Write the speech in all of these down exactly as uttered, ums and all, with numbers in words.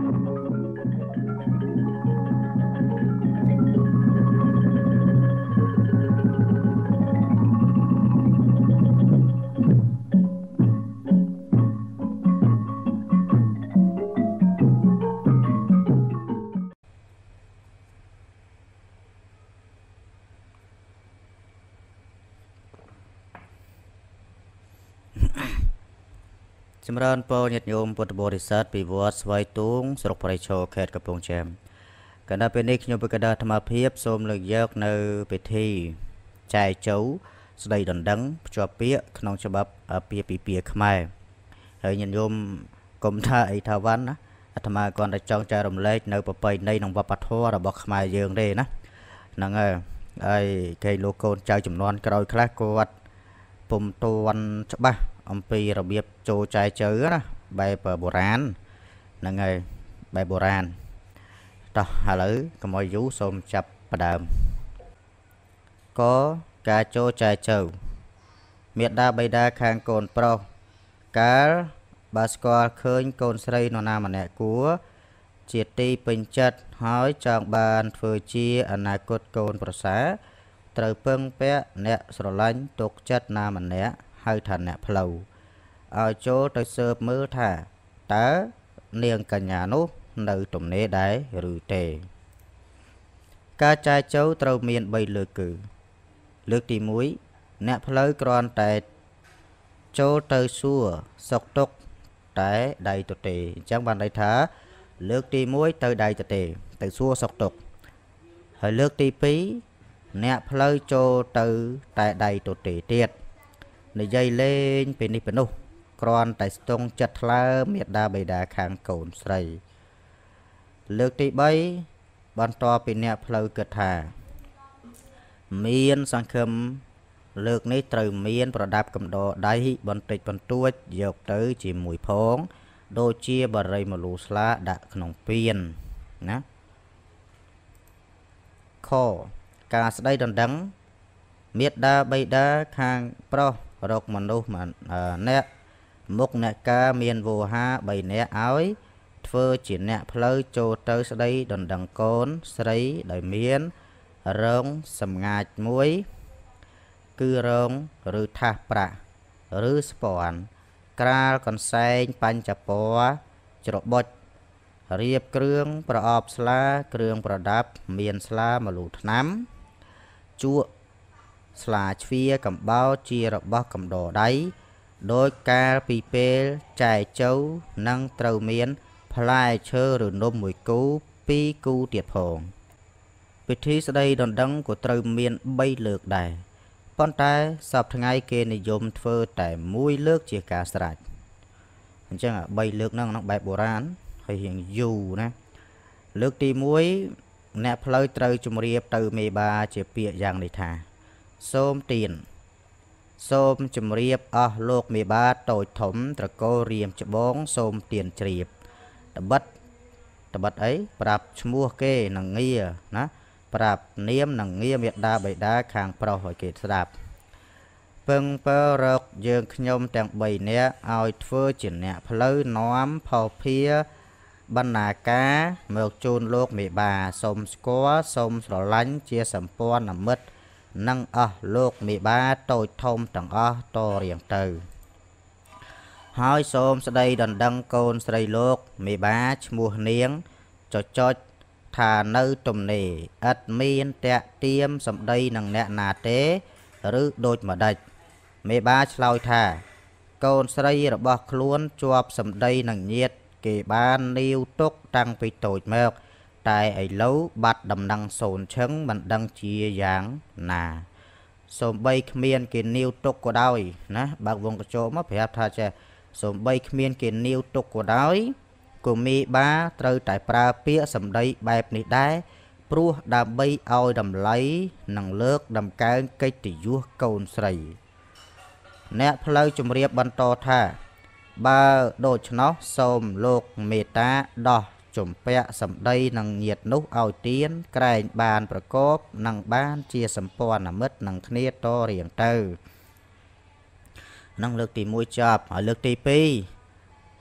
Chấm ơn po nhiệt nhôm bột bột research bị vót xoay tung sọc phải cho khétกับពងចាមកណ្ដាពេលនេះខ្ញុំប្រកាសធម្មភាពសូមលើកយកនៅពិធីចែកជោស្ដីដណ្ដឹងភ្ជាប់ពាក្យក្នុងច្បាប់ពាក្យពីពាក្យខ្មែរហើយញាតិញោមកុំថាអីថាវ៉ាន់ណាអាត្មាគ្រាន់តែចង់ចែករំលែកនៅប្រពៃណីនិងវប្បធម៌របស់ខ្មែរយើងទេណាហ្នឹងហើយហើយគេលោកកូនចៅចំនួនក្រោយខ្លះគាត់ពុំទាន់ច្បាស់អំពីរបៀបចូលចែកជើណាបែបបុរាណហ្នឹងហើយបែបបុរាណតោះឥឡូវកុំឲ្យយូរសូមចាប់ផ្ដើមកការចូលចែកជើមេដាបៃតាខាងកូនប្រុសកាលបើស្គាល់ឃើញកូនស្រីនរណាម្នាក់គួរជាទីពេញចិត្តហើយចង់បានធ្វើជាអនាគតកូនប្រសាត្រូវពឹងពាក់អ្នកស្រឡាញ់ទុកចិត្តណាម្នាក់ហៅថាអ្នកផ្លូវឲ្យចូលទៅស៊ើបមើលថាតើនាងកញ្ញានោះនៅទំនេរដែរឬទេការចែកជើត្រូវមានបីលើកគឺលើកទីមួយអ្នកផ្លូវគ្រាន់តែចូលទៅសួរសុខទុក្ខតែដៃទទេអញ្ចឹងបានន័យថាលើកទីមួយទៅដៃទទេទៅសួរសុខទុក្ខហើយលើកទីពីរអ្នកផ្លូវចូលទៅតែដៃទទេទៀតនិយាយលេងពីនេះពីនោះគ្រាន់តែស្ទង់ចិត្តថ្លើមមេដាបៃតាខាងកូនស្រីលើកទីបីបន្ទាប់ពីអ្នកផ្លូវគិតថាមានសង្ឃឹមលើកនេះត្រូវមានប្រដាប់កំដរដៃបន្តិចបន្តួចយកទៅជាមួយផងដូចជាបរិយមលូស្លាដាក់ក្នុងពានណាខការស្ដីដណ្ដឹងមេដាបៃតាខាងប្រុសរកមនុស្សអ្នកមុខអ្នកការមានវោហាបីនាក់ឲ្យធ្វើជាអ្នកផ្លូវចូលទៅស្ដីដណ្ដឹងកូនស្រីដោយមានរងសម្ងាចមួយគឺរងឬថាសប្រាក់ឬស្ពាន់ក្រាលកន្សែងបញ្ចពរច្របុចរៀបគ្រឿងប្រអប់ស្លាគ្រឿងប្រដាប់មានស្លាមលូថ្នាំជក់ស្លាជ្វាកំបោរជារបស់កំដរដៃដោយកាលពីពេលចែកជើនឹងត្រូវមានផ្លែឈើឬនំមួយគូពីរគូទៀតផងពិធីស្ដីដណ្ដឹងក៏ត្រូវមានបីលើកដែរប៉ុន្តែសពថ្ងៃគេនិយមធ្វើតែមួយលើកជាការស្រេចអញ្ចឹងបីលើកហ្នឹងក្នុងបែបបុរាណហើយរៀងយូរណាលើកទីមួយអ្នកផ្លូវត្រូវជម្រាបទៅមេបាជាពាក្យយ៉ាងនេះថាសូមទានសូមជម្រាបអស់លោកមេបាតូចធំត្រកូលរៀមច្បងសូមទានជ្រាបតបិតតបិតអីប្រាប់ឈ្មោះគេនឹងងារណាប្រាប់នាមនឹងងារមេដាបៃតាខាងប្រុសឲ្យគេស្ដាប់ពឹងពើរកយើងខ្ញុំទាំងបីនាក់ឲ្យធ្វើជាអ្នកផ្លូវនាំផោភាបណ្ណាការមកជូនលោកមេបាសូមស្គាល់សូមស្រឡាញ់ជាសម្ព័ន្ធមិត្តនឹងអស់លោកមេបាតូចធំទាំងអស់តរៀងទៅហើយសូមស្ដីដណ្ដឹងកូនស្រីលោកមេបាឈ្មោះនាងចចុចថានៅទំនេរឥតមានតាក់ទៀមសម្ដីនឹងអ្នកណាទេឬដូចម្ដេចមេបាឆ្លើយថាកូនស្រីរបស់ខ្លួនជាប់សម្ដីនឹងញាតិគេបាននីវទុកតាំងពីតូចមកតែឥឡូវបាត់ដំណឹងសូនឈឹងមិនដឹងជាយ៉ាងណាសូម្បីគ្មានគេនីវទុកក៏ដោយណាបើកវងកញ្ចក់មកប្រាប់ថាចេះសូម្បីគ្មានគេនីវទុកក៏ដោយក៏មេបាត្រូវតែប្រើពាក្យសម្ដីបែបនេះដែរព្រោះដើម្បីឲ្យតម្លៃនិងលើកដំកើងកិត្តិយសកូនស្រីអ្នកផ្លូវជម្រាបបន្តថាបើដូច្នោះសូមលោកមេត្តាដោះជំពាក់សម្ដីនឹងញាតិនោះឲ្យទៀនក្រែងបានប្រកបនឹងបានជាសម្ព័ន្ធមិត្តនឹងគ្នាតរៀងទៅនឹងលើកទីមួយចប់ហើយលើកទីពីរ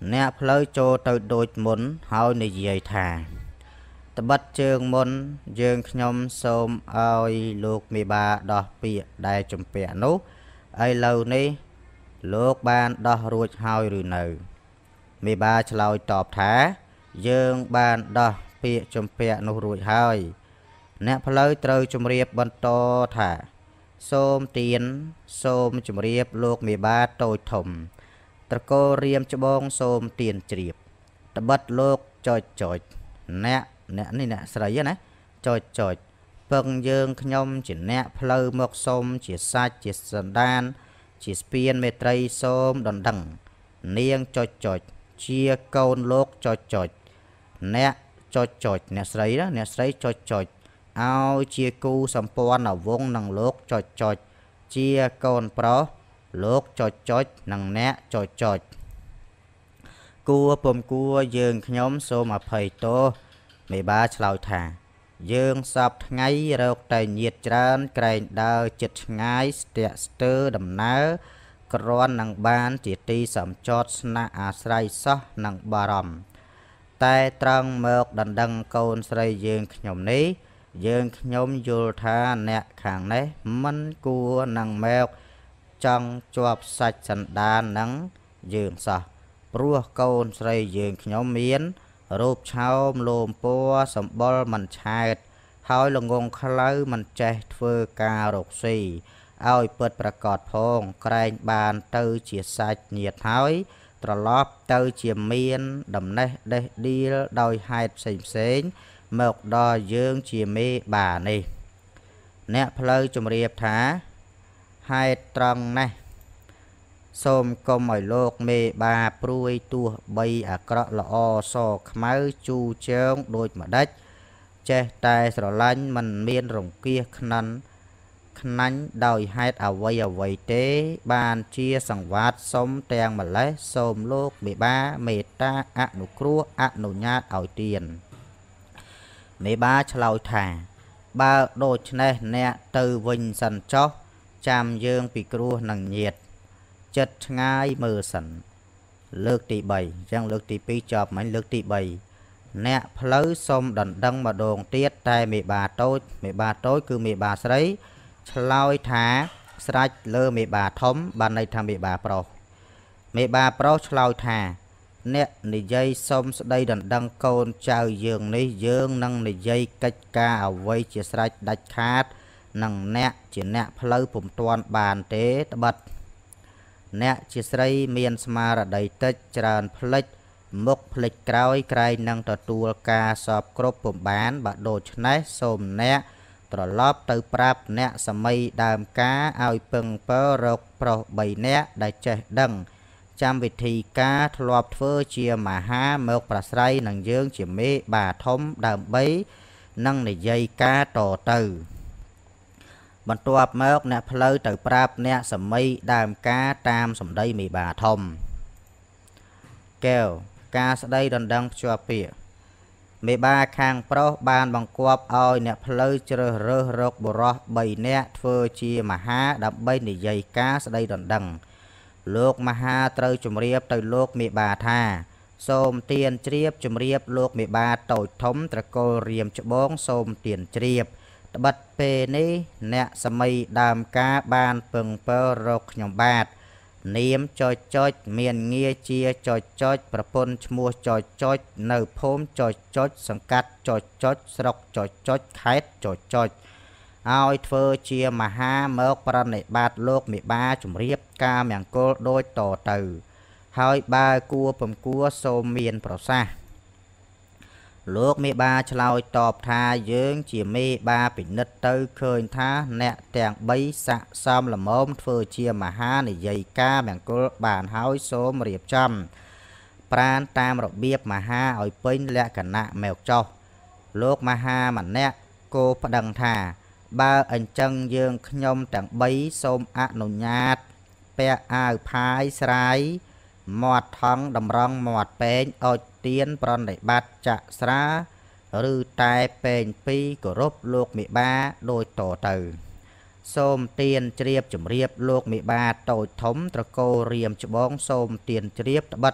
nè phơi cho tới đôi muốn hỏi này dây thàตบัดเจิงมนเยิงขยมสมเอาลูกมีบาดอกเปียได้จมเปียนุไอเหล่านี้ลูกบ้านดอกรูดหอยหรือเนอมีบาฉลอยตอบท้าเยิงบ้านดอกเปียจมเปียนุรูดหอยเนพเลยเตยจมเรียบบนโตถ่าส้มเตียนส้มจมเรียบลูกมีบาโตถมตะโกเรียมจบงส้มเตียนจีบตบัดลูกจอยจอยเนเนนี่เนสระยะนะจอยจอยเปิงเยิงขยมจีเนเพลย์หมกส้มจีซาจีสันดานจีสเปียนเมตรัยส้มดอนดังเนียงจอยจอยเชียโกนโลกจอยจอยเนจอยจอยเนสระยะเนสระยจอยจอยเอาเชียกูสัมปวนเอาวงนังโลกจอยจอยเชียโกนเพราะโลกจอยจอยนังเนจอยจอยกัวปมกัวเยิงขยมส้มอภัยโตไม่บ้าฉลาดถ่าเยิงสับไงเราแต่เหยียดจานไกรดาวจิตไงสเตะสเตอร์ดำน้ากรอนนังบ้านจิตตีสามจอดนาอาศัยซะนังบารมแต่ตรังเมือกดันดังโกนใส่เยิงขยมนี้เยิงขยมยูท่าเนะขางนี้มันกัวนังแมวจังจวบสัจสันดานนังเยิงซะปลัวโกนใส่เยิงขยมเมียนรูปเช้าโลมปัวสมบูรณ์มันชายหอยลงงคล้ายมันใจเฟือการกสีเอาเปิดประกอบพงแกรงบานเตอเฉียดสายเหยียดหอยตลอดเตอเฉียเมียนดำเนเดดีโดยหายเสียงเสียงเมื่อดอเยืองเฉียเมบานี่เนะเพลย์จมเรียบท้าให้ตรังนะส้มกลมหอยโลกเมบาปรุยตัวใบอักระละอสอกไม้จูเชิงโดยมาดัดเจตายสลันมันเมียนรงเกียขนันขนันดอยให้เอาไว้เอาไว้เตบานเชียสังวัดส้มแตงมาเลยส้มโลกเมบาเมตาอนุครัวอนุญาตเอาเตียนเมบาฉลาดถ่าบาโดชเนเนตือวิญสันจอจำเยืองปีครัวนังเยียดจัดง่ายมือสันเลือกตีใบยังเลือกตีปีจอบมันเลือกตีใบเนะเพลย์ส้มดันดังมาโด่งเตี้ยแต่เมบาโต้เมบาโต้คือเมบาสไลฉลอยท้าสไลเลอเมบาทอมบานในทำเมบาโปรเมบาโปรฉลอยท้าเนะในใจส้มสไลดันดังโกนเจ้าเยืองในเยืองนั่งในใจกัจกาเอาไว้เจียสไลดัดขาดนั่งเนะเจียเนะเพลย์ผมตวนบานเตะบัดเนะจิสไรเมียนสมาระไดตัดจานพลิกมกพลิกกรอยไกรนังต่อตัวกาสอบครบผมบานบะโดชนะสมเนะตลอดตือปราบเนะสมัยดามกาเอาเปิงเปรรกโปรใบเนะได้เจดังจำวิธีกาทลอบเฟอเชียมาหาเมกปราศรัยนังเยืองเฉียเมบาทมดามใบนังในใจกาต่อตือบรรทับเมกเนะเพลย์ตือปราบเนะสมัยดามกาตามสมได้มีบาทมแก้วกาสได้ดันดังชัวเปียเมบาคางโปรบานบังกวบเอาเนะเพลย์เจริญเรือรกบรอใบเนะเฟอเชียมาหาดับใบในใจกาสได้ดันดังโลกมหาเตยจุมเรียบเตยโลกเมบาธาส้มเตียนเจียบจุมเรียบโลกเมบาโตทมตะโกเรียมจบงส้มเตียนเจียบบัดเปนี้เนะสมัยดามกาบานเปิงเปรกยมบาดเนียมจอยจอยเมียนเงียเจียจอยจอยประปนชมัวจอยจอยเนื้อพมจอยจอยสังกัดจอยจอยสรกจอยจอยไข่จอยจอยเอาเฟอเชียมาหาเมื่อประเนบาดโลกมีบาจุมเรียบกาเมียงโกโดยต่อตือหอยบากัวผมกัวโซเมียนปรซาโลกมีบาฉลอยตอบทาเยื้องเฉียมีบาปิดนึดเตอเคยท้าเนะแต่งใบสะซ้ำละม้อมเฟอเชียมาหาในใยกาแมงกุลบานหอยโซมเรียบจำปราณตามระเบียบมาหาอ่อยปิ้นและกันนะแมวเจ้าโลกมาหามันเนะโกพดังทาบาอันจังเยื้องขยมแต่งใบโซมอนุญาตเปะอายพายสายหมอดท้องดำร้องหมอดเป็นอดเตียนปรนในบัดจะสระหรือตายเป็นปีกรบโลกมีบาโดยต่อตือส้มเตียนเรียบจุมเรียบโลกมีบาโตทมตะโกเรียมจบองส้มเตียนเรียบบัด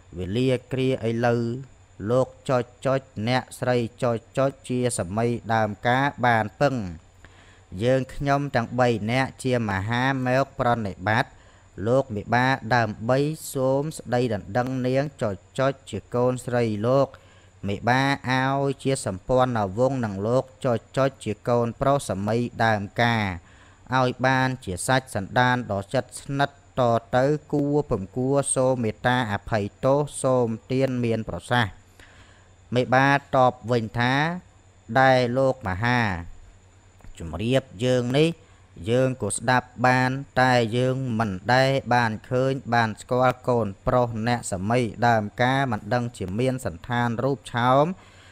vì lia kia ấy lư lục cho cho nẹ srei cho cho chia sầm mây đàm cá bàn pưng dương nhom chẳng bay nẹ chia mà ha méo pron này bát lục mười ba đàm bay xuống đây đằng đăng niếng cho cho chia côn srei lục mười ba ao chia sầm pon nào vung nằng lục cho cho chia côn pro sầm mây đàm cá ao ban chia sách sẵn đan đỏ chất nátต่อtới cua phẩm cua xô mê ta à phầy tố xô tiên miền bảo xa mê ba tọp vinh thá đai lô mà ha chùm riêng dương ní dương của đạp bàn tai dương mình đây bàn khơi bàn squal cồn pro nẹ sả mây đàm ca mặt đăng chỉ miên sẵn than rúp cháo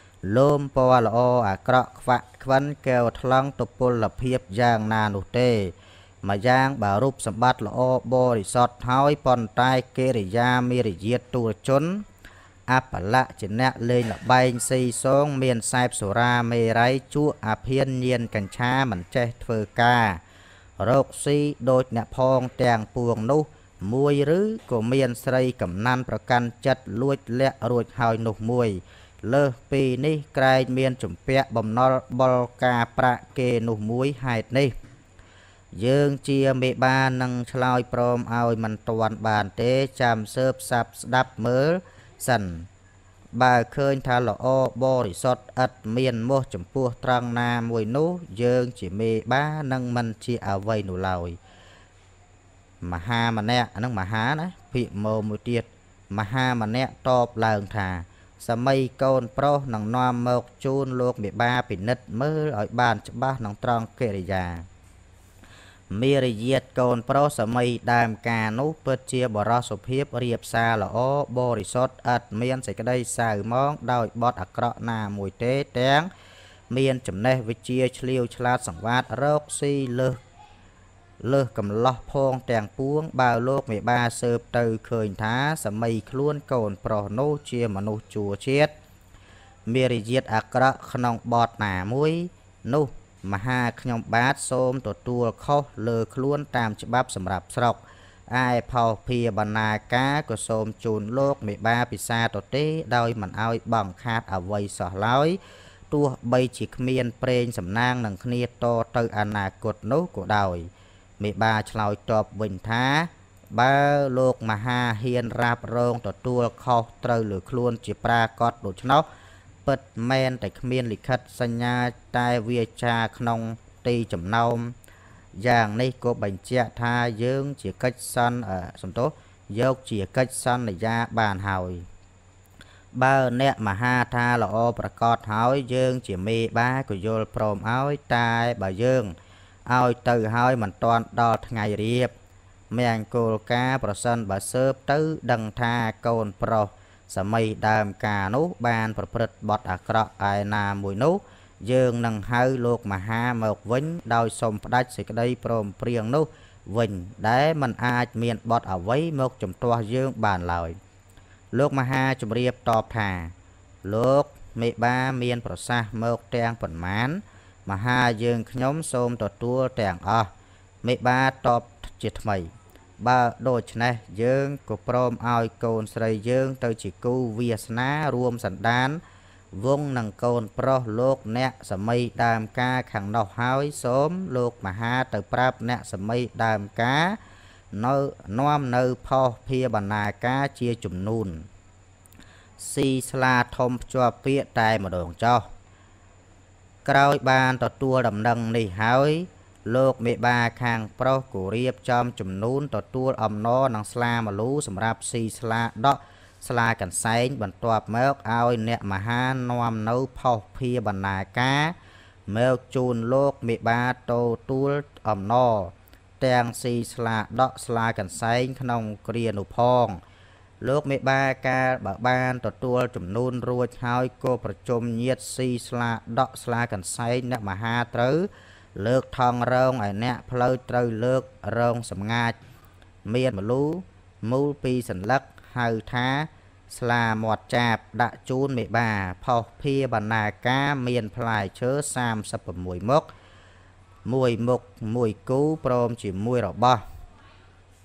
lôm po là ô à krọ vạ khăn kêu thăng tục bồ lập hiệp giang nà nụ tê mà giang bà rúp sầm bát là ô bồ rì sọt hói pon tai kê rì gia mi rì diệt tù chốn áp lạ chỉ nẹ lên là bay xây xuống miền sai sổ ra mê ráy chúa áp hiên nhiên cảnh cha mình che thơ ca rốc si đôi nẹ phong tèng puồng nụ mùi rứ của miền xây cầm nanប្រកាន់ចិត្តលួចលាក់រួចហើយនោះមួយលើសពីនេះក្រែងមានជំពាក់បំណុលបលការប្រាក់គេនោះមួយហេតុនេះយើងជាមេបានឹងឆ្លើយព្រមឲ្យមិនទាន់បានទេចាំសើបសាប់ស្ដាប់មើលសិនបើឃើញថាល្អបរិសុទ្ធឥតមានមោះចំពោះត្រង់ណាមួយនោះយើងជាមេបានឹងមិនជាអ្វីនោះឡើយមហាម្នាក់អានឹងមហាណាភិមោមួយទៀតមហាម្នាក់តបឡើងថាសម័យកូនប្រុសនឹងនាំមកជូនលោកមេបាពិនិត្យមើលឲ្យបានច្បាស់ក្នុងត្រង់កិរិយាមេរយាទកូនប្រុសសម័យដើមការនោះពិតជាបរោះសុភាពរៀបសារល្អបរិសុទ្ធឥតមានសេចក្តីសៅហ្មងដោយបទអាក្រក់ណាមួយទេទាំងមានចំណេះវិជ្ជាឆ្លៀវឆ្លាតសង្វាតរកស៊ីលើសលើសកំឡោះផងទាំងពួងបើលោកមេបាស៊ើបទៅឃើញថាសម័យខ្លួនកូនប្រុសនោះជាមនុស្សជួជាតិមេរយាទអាក្រក់ក្នុងបទណាមួយនោះមហាខ្ញុំបាទសូមទទួលខុសលើខ្លួនតាមច្បាប់សម្រាប់ស្រុកឯផោភាបណ្ណាការក៏សូមជូនលោកមេបាពិសាទទេដោយមិនអោយបង្ខាតអ្វីសោះឡើយទោះបីជាគ្មានប្រេងសំណាងនឹងគ្នាតទៅអនាគតនោះក៏ដោយមេបាឆ្លើយតបវិញថាបើលោកមហាហ៊ានរ៉ាប់រងទទួលខុសត្រូវលើខ្លួនជាប្រាកដដូច្នោះពិតមែនតែគ្មានលិខិតសញ្ញាតែវាចាក្នុងទីចំណោមយ៉ាងនេះក៏បញ្ជាក់ថាយើងជាកិច្ចសន្យាសំទោសយកជាកិច្ចសន្យាបានហើយបើអ្នកមហាថាល្អប្រកបហើយយើងជាមេបាក៏យល់ព្រមឲ្យតែបើយើងឲ្យទៅហើយមិនទាន់ដល់ថ្ងៃរៀបមង្គលការប្រសិនបើស៊ើបទៅដឹងថាកូនប្រុសសម័យដើមការនោះបានប្រព្រឹត្តបទអាក្រក់ឯណាមួយនោះយើងនឹងហៅលោកមហាមកវិញដោយសូមផ្ដាច់សេចក្តីព្រមព្រៀងនោះវិញដែលមិនអាចមានបទអ្វីមកជំទាស់យើងបានឡើយលោកមហាជម្រាបតបថាលោកមេបាមានប្រសាសន៍មកទាំងប៉ុន្មានមហាយើងខ្ញុំសូមទទួលទាំងអស់មេបាតបជាថ្មីបើដូច្នេះយើងក៏ព្រមឲ្យកូនស្រីយើងទៅជាគូវាសនារួមសន្តានវងនឹងកូនប្រុសលោកអ្នកសម័យដើមការខាងនោះហើយសូមលោកមហាទៅប្រាប់អ្នកសម័យដើមការនៅនាំនៅផុសភាបណ្ណាការជាជំនូនស៊ីស្លាធំភ្ជាប់ពាក្យតែម្ដងចោះក្រោយបានទទួលដំណឹងនេះហើយលោកមេបាខាងប្រុសក៏រៀបចំជំនូនទទួលអំណរនិងស្លាមលូសម្រាប់ស៊ីស្លាដកស្លាកន្សែងបន្ទាប់មកឲ្យអ្នកមហានាំនៅផុសភាបណ្ណាការមកជូនលោកមេបាទទួលអំណរទាំងស៊ីស្លាដកស្លាកន្សែងក្នុងគ្រានោះផងលោកមេបាកាលបើបានទទួលជំនូនរួចហើយក៏ប្រជុំញាតិស៊ីស្លាដកស្លាកន្សែងអ្នកមហាត្រូវលើកថងរងឲ្យអ្នកផ្លូវត្រូវលើករងសម្ងាចមានមលូមូលពីសន្លឹកហៅថាស្លាមាត់ចាបដាក់ជូនមេបាផុសភាបណ្ណាការមានផ្លែឈើសាមសិប៦មុខមួយមុខមួយគូព្រមជាមួយរបស់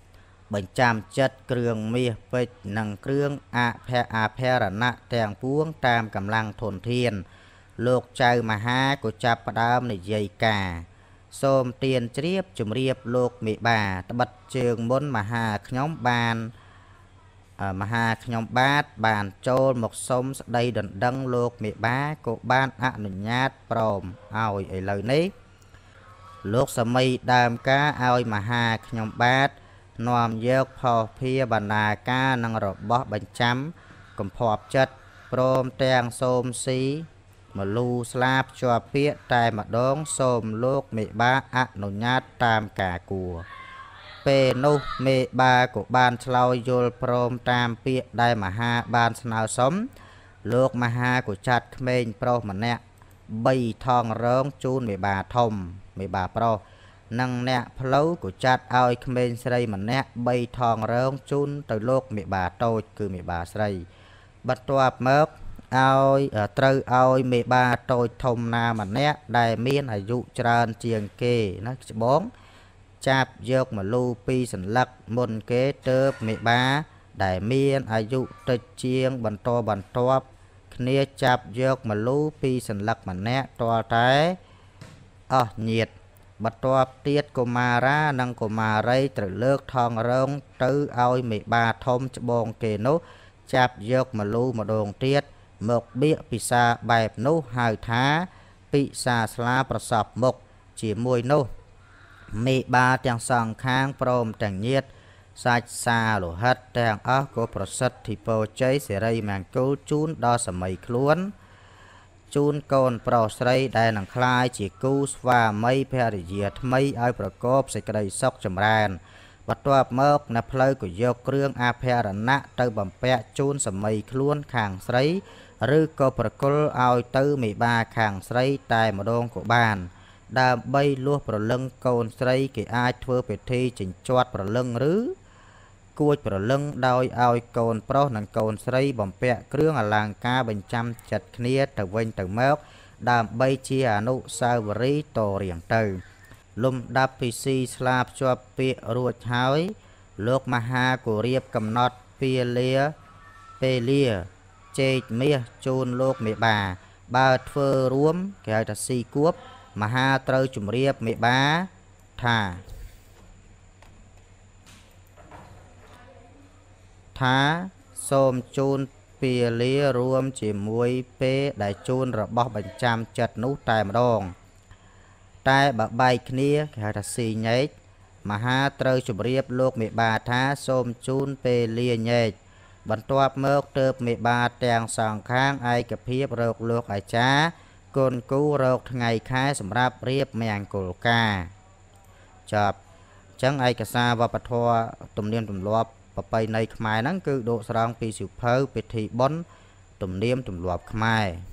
បញ្ចាំចិត្តគ្រឿងមាសពេជ្រនិងគ្រឿងអភ័អភរណៈទាំងពួងតាមកម្លាំងធនធានលោកចៅមហាក៏ចាប់ផ្ដើមនិយាយការសូមទានជ្រាបជម្រាបលោកមេបាត្បិតជើងមុនមហាខ្ញុំបានមហាខ្ញុំបាទបានចូលមកសុំស្ដីដណ្ដឹងលោកមេបាក៏បានអនុញ្ញាតព្រមឲ្យឥឡូវនេះលោកសម័យដើមការឲ្យមហាខ្ញុំបាទនាំយកផោភាបណ្ណាការនិងរបស់បញ្ចាំកំភ័ព្វចិត្តព្រមទាំងសូមស៊ីមលូស្លាបជាប់ពាក្យតែម្ដងសូមលោកមេបាអនុញ្ញាតតាមការគួរពេលនោះមេបាក៏បានឆ្លើយយល់ព្រមតាមពាក្យដែលមហាបានស្នើសុំលោកមហាក៏ចាត់ក្មេងប្រុសម្នាក់បីថងរងជូនមេបាធំមេបាប្រុសនិងអ្នកផ្លូវក៏ចាត់ឲ្យក្មេងស្រីម្នាក់បីថងរងជូនទៅលោកមេបាតូចគឺមេបាស្រីបន្ទាប់មកឲ្យត្រូវឲ្យមេបាតូចធំណាម្នាក់ដែលមានអាយុច្រើនជាងគេណាច្បងចាប់យកមលូពីរសន្លឹកមុនគេទៅមេបាដែលមានអាយុតិចជាងបន្តបន្ទាប់គ្នាចាប់យកមលូពីរសន្លឹកម្នាក់ទាល់តែអស់ញាតិបន្ទាប់ទៀតកុមារានិងកុមារីត្រូវលើកថងរងទៅឲ្យមេបាធំច្បងគេនោះចាប់យកម្លូម្ដងទៀតមកបៀកពិសាបែបនោះហៅថាពិសាស្លាប្រសពមុខជាមួយនោះមេបាទាំងសងខាងព្រមទាំងញាតិសាច់សាលោហិតទាំងអស់ក៏ប្រសិទ្ធិពរជ័យសិរីមង្គលជូនដល់សម័យខ្លួនជូនកូនប្រុសស្រីដែលនឹងក្លាយជាគូស្វាមីភរិយាថ្មីឲ្យប្រកបសេចក្តីសុខចម្រើនបន្ទាប់មកនៅផ្លូវក៏យកគ្រឿងអភរណៈទៅបំពាក់ជូនសម័យខ្លួនខាងស្រីឬក៏ប្រគល់ឲ្យទៅមេបាខាងស្រីតែម្ដងក៏បានដើម្បីលួសប្រលឹងកូនស្រីគេអាចធ្វើពិធីចិញ្ជាត់ប្រលឹងឬគួចប្រលឹងដោយឲ្យកូនប្រុសនិងកូនស្រីបំពាក់គ្រឿងអលង្ការបញ្ចាំចិត្តគ្នាទៅវិញទៅមកដើម្បីជាអនុស្សាវរីយ៍តរៀងទៅលំដាប់ពិធីស្លាភ្ជាប់ពាក្យរួចហើយលោកមហាគោរៀបកំណត់ពេលលាពេលលាជែកមាសជូនលោកមេបាបើធ្វើរួមគេហៅថាស៊ីគួបមហាត្រូវជម្រាបមេបាថាថាសូមជូនពេលលារួមជាមួយពេលដែលជូនរបស់បញ្ចាំចិត្តនោះតែម្ដងតែបើបែកគ្នាគេហៅថាស៊ីញែកមហាត្រូវជម្រាបលោកមេបាថាសូមជូនពេលលាញែកបន្ទាប់មកទើបមេបាទាំងសងខាងឯកភាពរកលោកអាចារ្យកូនគូរកថ្ងៃខែសម្រាប់រៀបមង្គលការចប់អញ្ចឹងឯកសារវប្បធម៌ទំនៀមទម្លាប់ប្រពៃណីខ្មែរហ្នឹងគឺដកស្រង់ពីសៀវភៅពិធីបុណ្យទំនៀមទម្លាប់ខ្មែរ